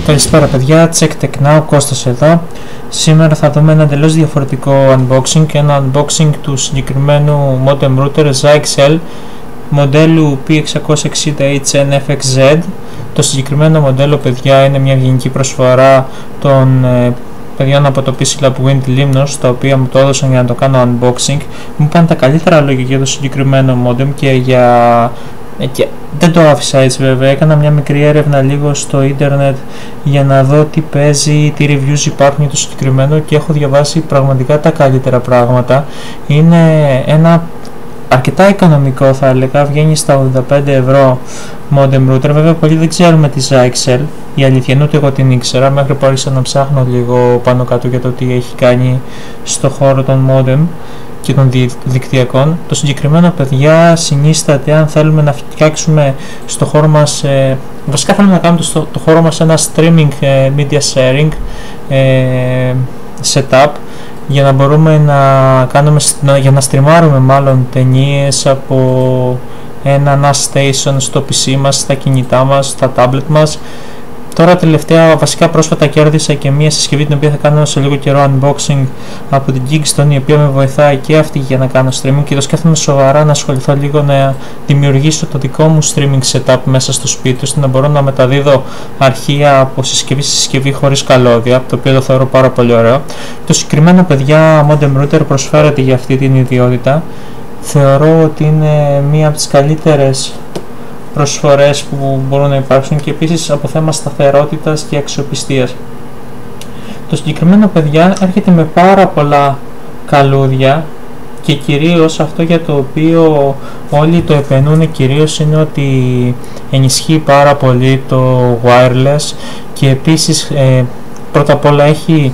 Καλησπέρα παιδιά, Check Tech Now, Κώστας εδώ. Σήμερα θα δούμε ένα εντελώς διαφορετικό unboxing, ένα unboxing του συγκεκριμένου modem router Zyxel μοντέλου P660HN-FXZ. Το συγκεκριμένο μοντέλο, παιδιά, είναι μια ευγενική προσφορά των παιδιών από το PC Lab Wind Limnos, τα οποία μου το έδωσαν για να το κάνω unboxing. Μου είπαν τα καλύτερα λόγια για το συγκεκριμένο modem και δεν το άφησα έτσι βέβαια, έκανα μια μικρή έρευνα λίγο στο ίντερνετ για να δω τι παίζει, τι reviews υπάρχουν για το συγκεκριμένο και έχω διαβάσει πραγματικά τα καλύτερα πράγματα. Είναι ένα αρκετά οικονομικό, θα έλεγα, βγαίνει στα 85 ευρώ modem router. Βέβαια πολλοί δεν ξέρουμε τη Zyxel, η αλήθεια είναι, ούτε εγώ την ήξερα μέχρι που άρχισα να ψάχνω λίγο πάνω κάτω για το τι έχει κάνει στο χώρο των modem και των δικτυακών. Το συγκεκριμένο, παιδιά, συνίσταται, αν θέλουμε να φτιάξουμε στο χώρο μας, βασικά θέλουμε να κάνουμε στο χώρο μας ένα streaming media sharing setup, για να μπορούμε να κάνουμε, για να στριμάρουμε μάλλον ταινίες από ένα NAS station στο PC μας, στα κινητά μας, στα tablet μας. Τώρα τελευταία, βασικά πρόσφατα κέρδισα και μια συσκευή την οποία θα κάνω σε λίγο καιρό unboxing από την Kingston, η οποία με βοηθάει και αυτή για να κάνω streaming, και το σκέφτομαι σοβαρά να ασχοληθώ λίγο να δημιουργήσω το δικό μου streaming setup μέσα στο σπίτι, ώστε να μπορώ να μεταδίδω αρχεία από συσκευή σε συσκευή χωρίς καλώδια, το οποίο το θεωρώ πάρα πολύ ωραίο. Το συγκεκριμένο, παιδιά, modem router προσφέρεται για αυτή την ιδιότητα. Θεωρώ ότι είναι μία από τις καλύτερες προσφορές που μπορούν να υπάρξουν και επίσης από θέμα σταθερότητας και αξιοπιστίας. Το συγκεκριμένο, παιδιά, έρχεται με πάρα πολλά καλούδια και κυρίως αυτό για το οποίο όλοι το επενούν κυρίως είναι ότι ενισχύει πάρα πολύ το wireless και επίσης πρώτα απ' όλα έχει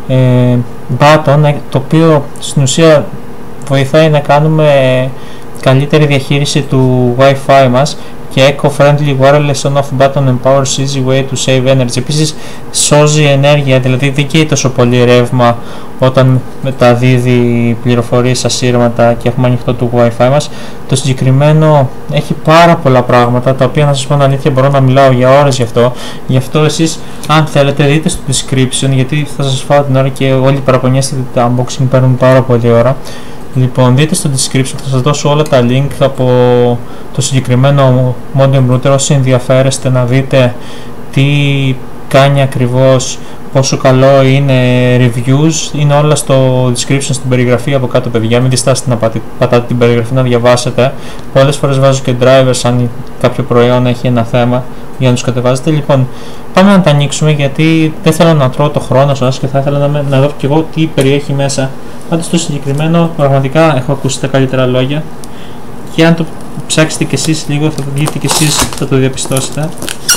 button, το οποίο στην ουσία βοηθάει να κάνουμε καλύτερη διαχείριση του Wi-Fi μας, και eco-friendly wireless on-off button empowers easy way to save energy. Επίσης σώζει ενέργεια, δηλαδή δεν καίει τόσο πολύ ρεύμα όταν μεταδίδει πληροφορίες ασύρματα και έχουμε ανοιχτό το Wi-Fi μας. Το συγκεκριμένο έχει πάρα πολλά πράγματα, τα οποία, να σας πω την αλήθεια, μπορώ να μιλάω για ώρες γι' αυτό εσείς, αν θέλετε, δείτε στο description, γιατί θα σας φάω την ώρα και όλοι παραπονιέστε ότι τα unboxing παίρνουν πάρα πολύ ώρα. Λοιπόν, δείτε στο description, θα σας δώσω όλα τα link από το συγκεκριμένο modem router, όσοι ενδιαφέρεστε να δείτε τι κάνει ακριβώς, πόσο καλό είναι, reviews, είναι όλα στο description, στην περιγραφή από κάτω, παιδιά. Μην διστάσετε να πατάτε την περιγραφή να διαβάσετε. Πολλές φορές βάζω και drivers αν κάποιο προϊόν έχει ένα θέμα για να τους κατεβάζετε. Λοιπόν, πάμε να τα ανοίξουμε, γιατί δεν θέλω να τρώω το χρόνο σας και θα ήθελα να δω και εγώ τι περιέχει μέσα. Πάντως το συγκεκριμένο, πραγματικά έχω ακούσει τα καλύτερα λόγια και αν το ψάξετε κι εσείς λίγο, θα το δείτε κι εσείς, θα το διαπιστώσετε.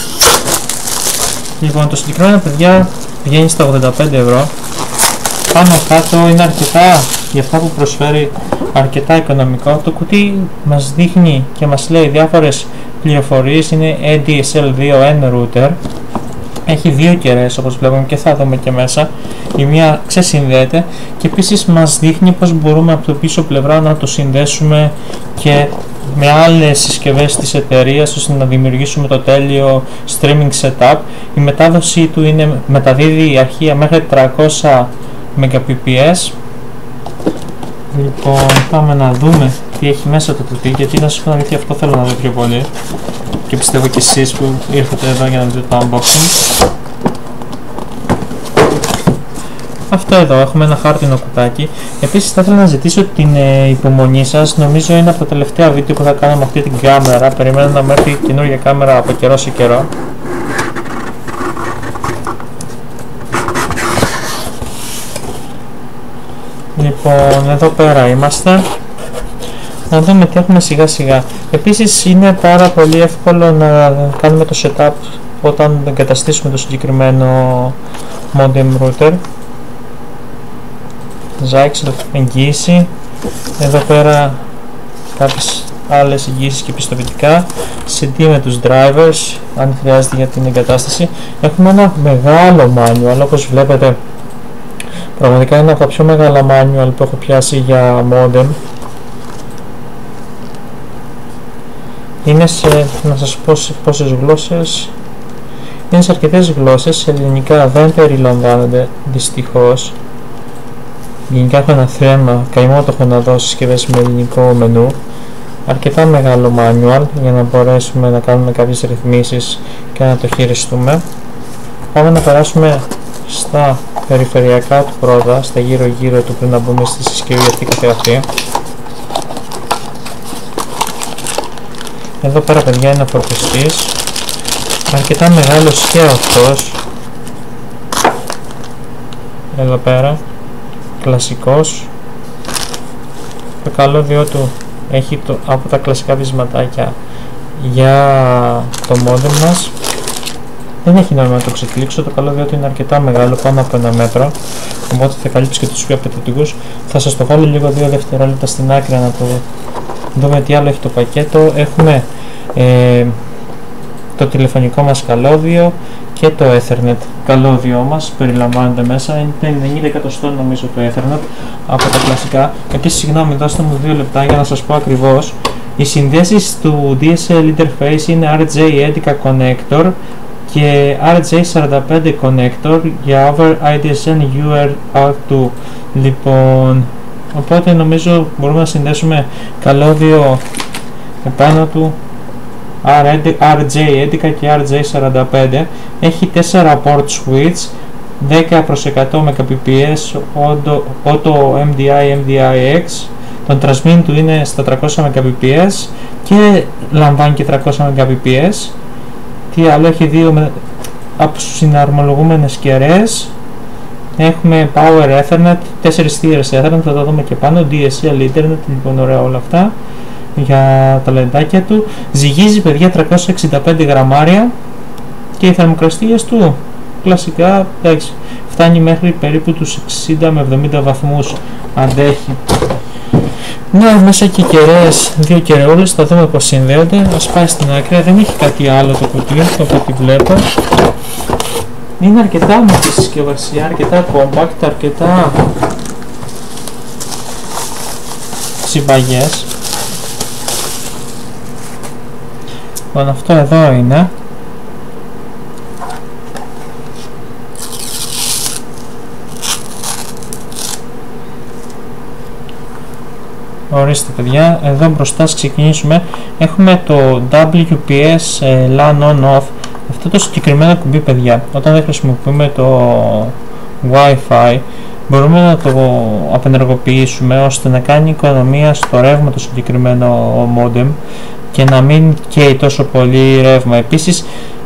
Λοιπόν, το συγκεκριμένο, παιδιά, βγαίνει στα 85 ευρώ. Πάνω κάτω είναι αρκετά, για αυτά που προσφέρει, αρκετά οικονομικό. Το κουτί μας δείχνει και μας λέει διάφορες πληροφορίες. Είναι ADSL2N router. Έχει δύο κεραίες, όπως βλέπουμε, και θα δούμε και μέσα. Η μία ξεσυνδέεται και επίσης μας δείχνει πως μπορούμε από το πίσω πλευρά να το συνδέσουμε και με άλλες συσκευές της εταιρείας, ώστε να δημιουργήσουμε το τέλειο streaming setup. Η μετάδοση του μεταδίδει αρχεία μέχρι 300 Mbps. Λοιπόν, πάμε να δούμε τι έχει μέσα το κουτί, γιατί, να σας πω την αλήθεια, αυτό θέλω να δω πιο πολύ και πιστεύω και εσείς που ήρθατε εδώ για να δείτε το unboxing. Αυτό εδώ, έχουμε ένα χάρτινο κουτάκι. Επίσης θα ήθελα να ζητήσω την υπομονή σας. Νομίζω είναι από τα τελευταία βίντεο που θα κάνω με αυτή την κάμερα. Περιμένω να μου έρθει καινούργια κάμερα από καιρό σε καιρό. Λοιπόν, εδώ πέρα είμαστε. Να δούμε τι έχουμε σιγά σιγά. Επίσης είναι πάρα πολύ εύκολο να κάνουμε το setup όταν εγκαταστήσουμε το συγκεκριμένο modem router. Zyxel εγγύηση. Εδώ πέρα κάποιες άλλες εγγύησεις και πιστοποιητικά. CD με τους drivers, αν χρειάζεται για την εγκατάσταση. Έχουμε ένα μεγάλο manual, όπως βλέπετε. Πραγματικά είναι από τα πιο μεγάλα manual που έχω πιάσει για modem. Είναι σε, να σας πω σε πόσες γλώσσες. Είναι σε αρκετές γλώσσες, σε ελληνικά δεν περιλαμβάνονται δυστυχώς. Γενικά έχω ένα θέμα, καημό το έχω να δω συσκευές με ελληνικό μενού. Αρκετά μεγάλο manual για να μπορέσουμε να κάνουμε κάποιες ρυθμίσεις και να το χειριστούμε. Πάμε να περάσουμε στα περιφερειακά του πρώτα, στα γύρω του πριν να μπούμε στη συσκευή αυτή καθεαυτή. Εδώ πέρα παιδιά είναι ο φορτιστής, αρκετά μεγάλος και αυτός. Εδώ πέρα, κλασικός. Το καλώδιό του έχει από τα κλασικά βυσματάκια για το modem μας. Δεν έχει νόημα να το ξεκλείξω, το καλώδιό του είναι αρκετά μεγάλο, πάνω από 1 μέτρο, οπότε θα καλύψει και τους πιο απαιτητικούς. Θα σας το βάλω λίγο 2 δευτερόλεπτα στην άκρη να το δούμε τι άλλο έχει το πακέτο. Έχουμε το τηλεφωνικό μας καλώδιο και το Ethernet καλώδιό μας περιλαμβάνονται μέσα. Είναι 90 εκατοστών νομίζω το Ethernet από τα κλασικά. Επίσης συγγνώμη, δώστε μου 2 λεπτά για να σας πω ακριβώς. Οι συνδέσεις του DSL interface είναι RJ11 connector και RJ45 connector για over IDSN UART2. Λοιπόν, οπότε νομίζω μπορούμε να συνδέσουμε καλώδιο επάνω του RJ11 και RJ45. Έχει 4 port switch, 10 προς 100 Mbps, auto MDI, MDIX. Το transmit του είναι στα 300 Mbps και λαμβάνει και 300 Mbps. Τι άλλο, έχει 2 συναρμολογούμενες κεραίες. Έχουμε Power Ethernet, 4 θύρες Ethernet, θα τα δούμε και πάνω, DSL Internet, λοιπόν ωραία όλα αυτά για τα λεντάκια του. Ζυγίζει παιδιά 365 γραμμάρια και οι θερμοκρασίες του κλασικά εντάξει, φτάνει μέχρι περίπου τους 60 με 70 βαθμούς αντέχει. Ναι, μέσα και κεραίες, 2 κεραιόλες, θα δούμε πως συνδέονται. Ας πάει στην άκρη, δεν έχει κάτι άλλο το κουτί, από ό,τι βλέπω. Είναι αρκετά με τη συσκευασία, αρκετά compact, αρκετά συμπαγές. Λοιπόν, αυτό εδώ είναι. Ορίστε παιδιά, εδώ μπροστά ξεκινήσουμε. Έχουμε το WPS LAN on off. Αυτό το συγκεκριμένο κουμπί παιδιά, όταν δεν χρησιμοποιούμε το Wi-Fi, μπορούμε να το απενεργοποιήσουμε ώστε να κάνει οικονομία στο ρεύμα το συγκεκριμένο modem και να μην καίει τόσο πολύ ρεύμα. Επίσης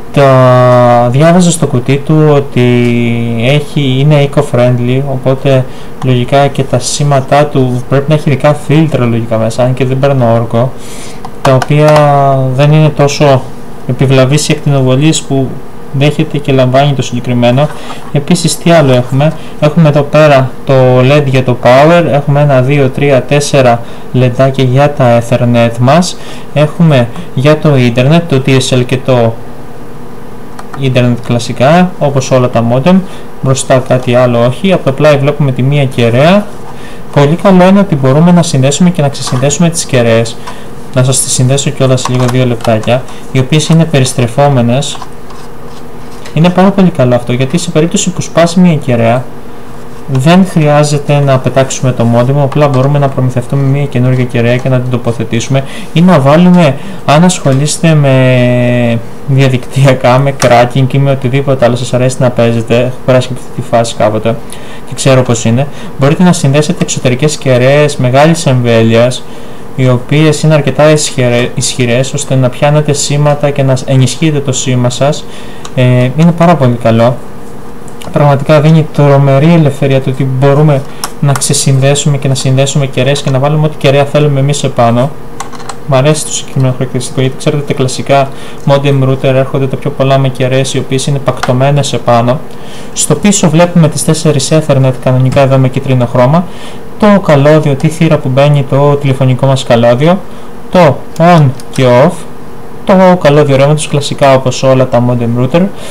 διάβαζα στο κουτί του ότι είναι eco-friendly, οπότε λογικά και τα σήματά του πρέπει να έχει ειδικά φίλτρα λογικά μέσα, αν και δεν παίρνω όρκο, τα οποία δεν είναι τόσο επιβλαβείς οι ακτινοβολίες που δέχεται και λαμβάνει το συγκεκριμένο. Επίσης τι άλλο έχουμε, έχουμε εδώ πέρα το LED για το power, έχουμε 1, 2, 3, 4 λεντάκια για τα Ethernet μας, έχουμε για το Internet, το DSL και το Internet κλασικά, όπως όλα τα modem, μπροστά κάτι άλλο όχι, από το πλάι βλέπουμε τη μία κεραία. Πολύ καλό είναι ότι μπορούμε να συνδέσουμε και να ξεσυνδέσουμε τις κεραίες. Να σας τις συνδέσω κιόλας λίγο 2 λεπτάκια, οι οποίες είναι περιστρεφόμενες. Είναι πάρα πολύ καλό αυτό, γιατί σε περίπτωση που σπάσει μια κεραία δεν χρειάζεται να πετάξουμε το modem, απλά μπορούμε να προμηθευτούμε μια καινούργια κεραία και να την τοποθετήσουμε ή να βάλουμε, αν ασχολείστε με διαδικτυακά, με cracking ή με οτιδήποτε άλλο σας αρέσει να παίζετε, έχω περάσει από αυτή τη φάση κάποτε και ξέρω πως είναι, μπορείτε να συνδέσετε εξωτερικές κεραίες μεγάλης εμβέλειας, οι οποίες είναι αρκετά ισχυρές ώστε να πιάνετε σήματα και να ενισχύετε το σήμα σας. Είναι πάρα πολύ καλό. Πραγματικά δίνει τρομερή ελευθερία το ότι μπορούμε να ξεσυνδέσουμε και να συνδέσουμε κεραίες και να βάλουμε ό,τι κεραία θέλουμε εμείς επάνω. Μ' αρέσει το συγκεκριμένο χαρακτηριστικό, γιατί ξέρετε τα κλασικά modem router έρχονται τα πιο πολλά με κεραίες οι οποίες είναι πακτωμένες επάνω. Στο πίσω βλέπουμε τις 4 Ethernet κανονικά εδώ με κίτρινο χρώμα, το καλώδιο, τη θύρα που μπαίνει το τηλεφωνικό μας καλώδιο, το on και off, το καλώδιο ρεύματος κλασικά όπως όλα τα modem router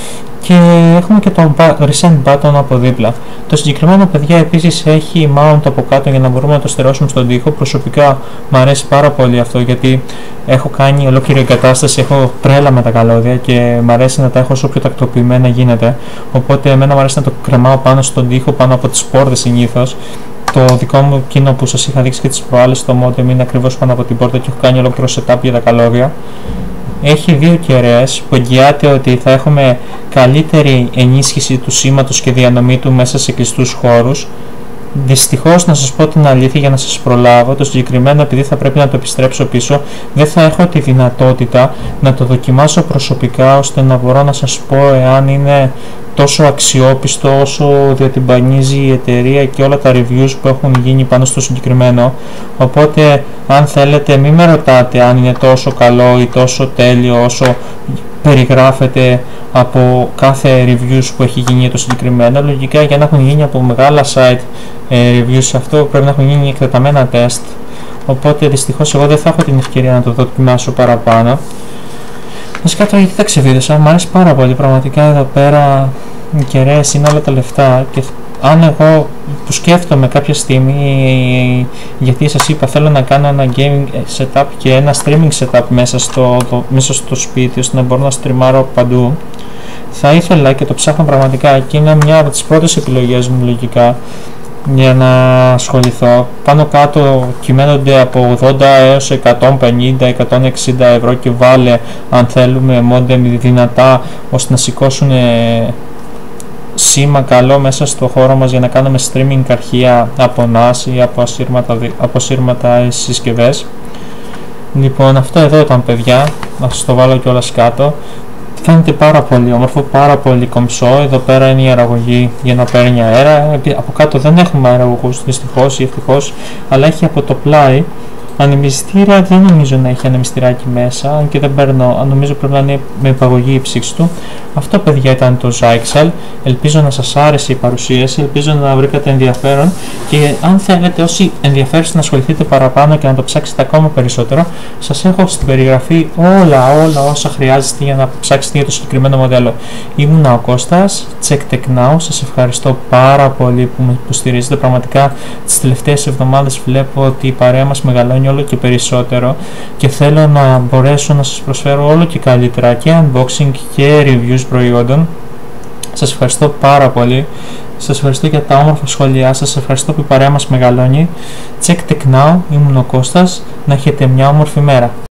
και έχουμε και το reset button από δίπλα. Το συγκεκριμένο, παιδιά, επίσης έχει mount από κάτω για να μπορούμε να το στερεώσουμε στον τοίχο. Προσωπικά μου αρέσει πάρα πολύ αυτό, γιατί έχω κάνει ολόκληρη εγκατάσταση, έχω τρέλα με τα καλώδια και μου αρέσει να τα έχω όσο πιο τακτοποιημένα γίνεται. Οπότε εμένα μου αρέσει να το κρεμάω πάνω στον τοίχο, πάνω από τις πόρτες συνήθως. Το δικό μου εκείνο που σας είχα δείξει και τις προάλλες, το modem είναι ακριβώς πάνω από την πόρτα και έχω κάνει ολόκληρο setup για τα καλώδια. Έχει δύο κεραίες που εγγυάται ότι θα έχουμε καλύτερη ενίσχυση του σήματος και διανομή του μέσα σε κλειστούς χώρους. Δυστυχώς, να σας πω την αλήθεια για να σας προλάβω, το συγκεκριμένο, επειδή θα πρέπει να το επιστρέψω πίσω, δεν θα έχω τη δυνατότητα να το δοκιμάσω προσωπικά ώστε να μπορώ να σας πω εάν είναι τόσο αξιόπιστο όσο διατυμπανίζει η εταιρεία και όλα τα reviews που έχουν γίνει πάνω στο συγκεκριμένο. Οπότε αν θέλετε μην με ρωτάτε αν είναι τόσο καλό ή τόσο τέλειο όσο περιγράφεται από κάθε reviews που έχει γίνει για το συγκεκριμένο. Λογικά για να έχουν γίνει από μεγάλα site reviews σε αυτό πρέπει να έχουν γίνει εκτεταμένα τεστ, οπότε δυστυχώς εγώ δεν θα έχω την ευκαιρία να το δοκιμάσω παραπάνω. Βασικά τώρα γιατί τα ξεβίδωσα, μου αρέσει πάρα πολύ πραγματικά εδώ πέρα, οι κεραίες είναι όλα τα λεφτά και αν εγώ που σκέφτομαι κάποια στιγμή, γιατί σας είπα θέλω να κάνω ένα gaming setup και ένα streaming setup μέσα στο σπίτι ώστε να μπορώ να στριμάρω παντού, θα ήθελα και το ψάχνω πραγματικά και είναι μια από τις πρώτες επιλογές μου λογικά για να ασχοληθώ. Πάνω κάτω κυμαίνονται από 80 έως 150-160 ευρώ και βάλε αν θέλουμε modem δυνατά ώστε να σηκώσουν σήμα καλό μέσα στο χώρο μας για να κάνουμε streaming αρχεία από NAS ή από ασύρματα συσκευές. Λοιπόν, αυτό εδώ ήταν, παιδιά, να σας το βάλω κιόλας κάτω. Φαίνεται πάρα πολύ όμορφο, πάρα πολύ κομψό. Εδώ πέρα είναι η αεραγωγή για να παίρνει αέρα. Από κάτω δεν έχουμε αεραγωγούς δυστυχώς ή ευτυχώς, αλλά έχει από το πλάι ανεμιστήρα. Δεν νομίζω να έχει ανεμιστηράκι μέσα, αν και δεν παίρνω, νομίζω πρέπει να είναι με υπαγωγή η ψήξη του. Αυτό, παιδιά, ήταν το Zyxel. Ελπίζω να σας άρεσε η παρουσίαση, ελπίζω να βρήκατε ενδιαφέρον και αν θέλετε, όσοι ενδιαφέρεστε να ασχοληθείτε παραπάνω και να το ψάξετε ακόμα περισσότερο, σας έχω στην περιγραφή όλα όσα χρειάζεστε για να ψάξετε για το συγκεκριμένο μοντέλο. Ήμουνα ο Κώστας, Check Tech Now. Σας ευχαριστώ πάρα πολύ που με υποστηρίζετε. Πραγματικά τις τελευταίες εβδομάδες βλέπω ότι η παρέα μας μεγαλώνει όλο και περισσότερο και θέλω να μπορέσω να σας προσφέρω όλο και καλύτερα και unboxing και reviews προϊόντων. Σας ευχαριστώ πάρα πολύ. Σας ευχαριστώ για τα όμορφα σχόλιά σας. Σας ευχαριστώ που η παρέα μας μεγαλώνει. Check Tech Now. Ήμουν ο Κώστας. Να έχετε μια όμορφη μέρα.